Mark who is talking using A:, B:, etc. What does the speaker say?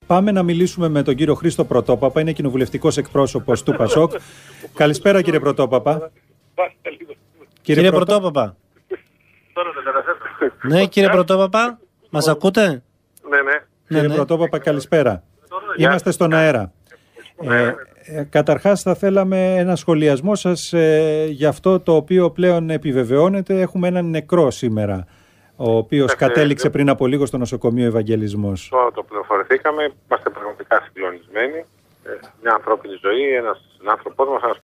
A: Πάμε να μιλήσουμε με τον κύριο Χρήστο Πρωτόπαπα, είναι κοινοβουλευτικός εκπρόσωπος του ΠΑΣΟΚ. Καλησπέρα κύριε Πρωτόπαπα.
B: Κύριε Πρωτόπαπα. Ναι, κύριε Πρωτόπαπα, μας ακούτε?
C: Ναι.
A: Κύριε Πρωτόπαπα, καλησπέρα. Είμαστε στον αέρα. Καταρχάς θα θέλαμε ένα σχολιασμό σας για αυτό το οποίο πλέον επιβεβαιώνεται. Έχουμε έναν νεκρό σήμερα, ο οποίος κατέληξε πριν από λίγο στο νοσοκομείο Ευαγγελισμός.
C: Το πληροφορηθήκαμε, είμαστε πραγματικά συγκλονισμένοι. Μια ανθρώπινη ζωή, ένας άνθρωπος μας, ένας